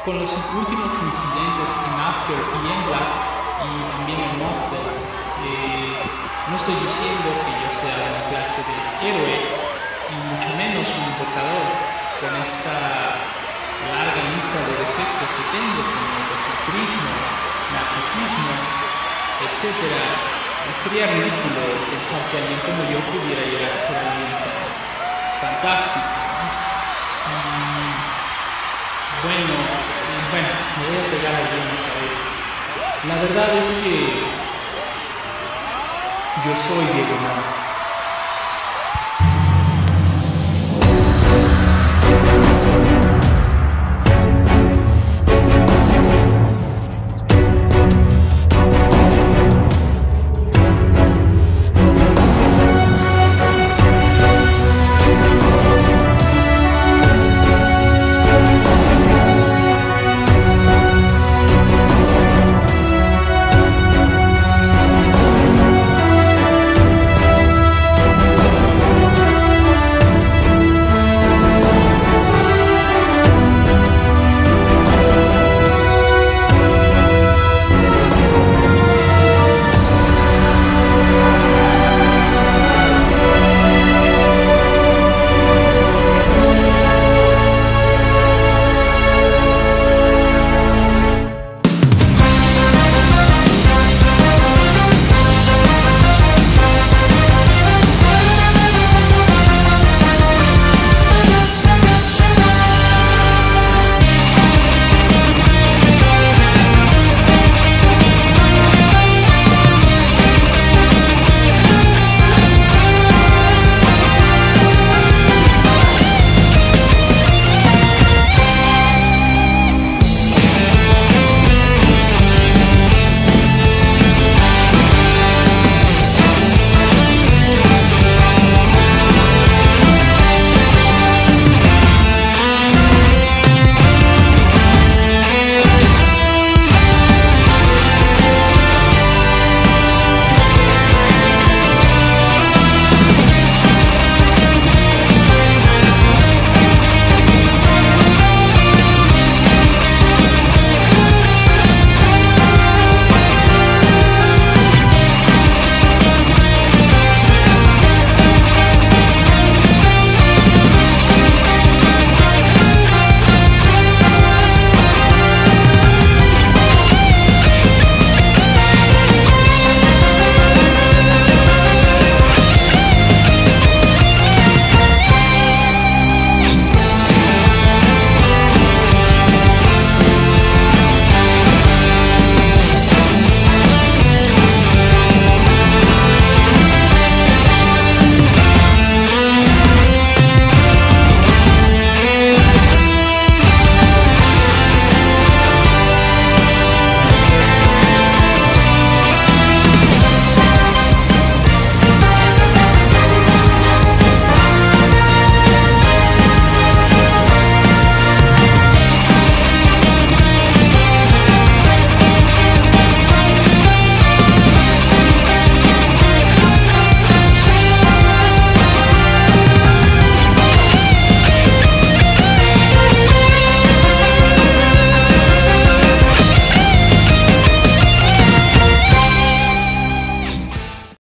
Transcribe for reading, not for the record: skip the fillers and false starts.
con los últimos incidentes en Asker y en Black y también en Muspel, no estoy diciendo que yo sea una clase de héroe y mucho menos un invocador con esta larga lista de defectos que tengo como egocentrismo, narcisismo, etc. Sería ridículo pensar que alguien como yo pudiera llegar a ser alguien tan fantástico, ¿no? Y bueno, me voy a pegar a alguien esta vez. La verdad es que yo soy Diego Mano.